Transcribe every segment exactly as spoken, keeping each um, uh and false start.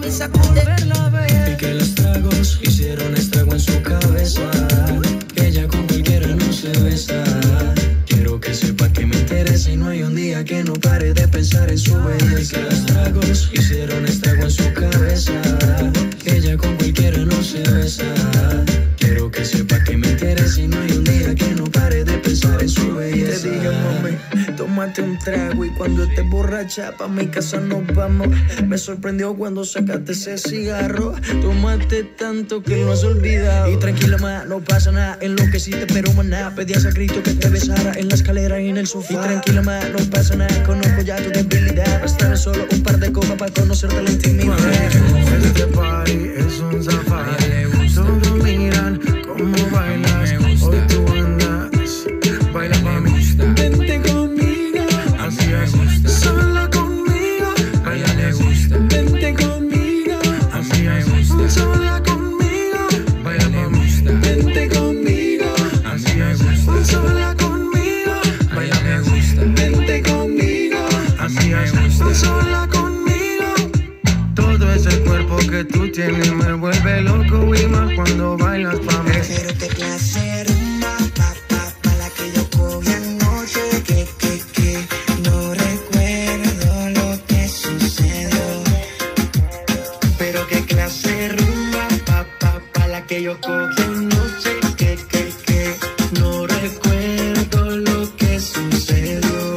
te sacude. Y que los tragos hicieron estrago en su cabeza. Ella con cualquiera no se besa. Quiero que sepa que me interesa y no hay un día que no pare de pensar en su belleza. Y que los tragos hicieron estrago en su cabeza. Ella con cualquiera no se besa. Quiero que sepa que me interesa y no hay un día que no pare de pensar en su belleza. Te dije, mami, tómate un trago y cuando estés borracha pa' mi casa nos vamos. Me sorprendió cuando sacaste ese cigarro. Tomaste tanto que lo has olvidado. Y tranquila, ma, no pasa nada. Enloqueciste, pero maná. Pedías a Cristo que te besara en la escalera y en el sofá. Y tranquila, ma, no pasa nada. Conozco ya tu debilidad. Bastarme solo un par de copas para conocerte la intimidad. Este party es un safari. Todos miran cómo bailas. Hoy tú andas, baila pa' mí. Vente conmigo, así es. Sola conmigo, a ella le gusta. Vente conmigo, así es. Sola conmigo, baila pa' mí. Vente conmigo, así es. Sola conmigo, a ella le gusta. Vente conmigo, así es. Sola conmigo. Todo ese cuerpo que tú tienes me vuelve loco y más cuando bailas pa' mí. Pero qué clase rumba, pa, pa, pa, la que yo cogí anoche, que, que, que, no recuerdo lo que sucedió. Pero qué clase rumba, pa, pa, pa, la que yo cogí anoche, que, que, que, no recuerdo lo que sucedió.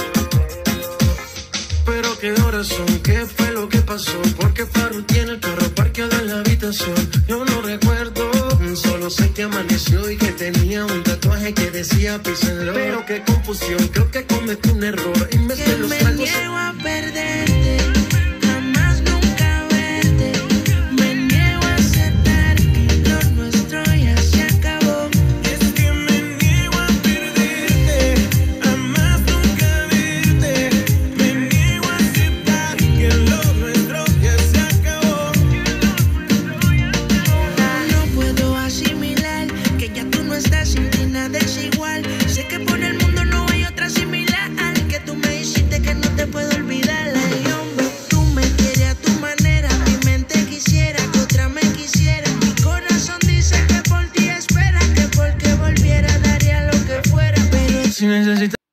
Pero qué horas son, qué fue lo que pasó, porque Faru tiene el carro parqueado en la habitación. Yo no recuerdo, solo sé que amaneció y que tenía un tatuaje que decía peace and love. Pero qué confusión, creo que cometí un error. En vez de los Me tragos, niego a perderte, jamás nunca verte. Me niego a aceptar que lo nuestro ya se acabó. es que me niego a perderte, jamás nunca verte. Me niego a aceptar que lo nuestro ya se acabó. No puedo asimilar que ya tú no estás y ni nada es igual. Sé que por el mundo no hay otra similar. Que tú me hiciste que no te puedo olvidar. Ay, hombre, tú me quieres a tu manera. Mi mente quisiera que otra me quisiera. Mi corazón dice que por ti espera. Que porque volviera daría lo que fuera. Pero Si necesitas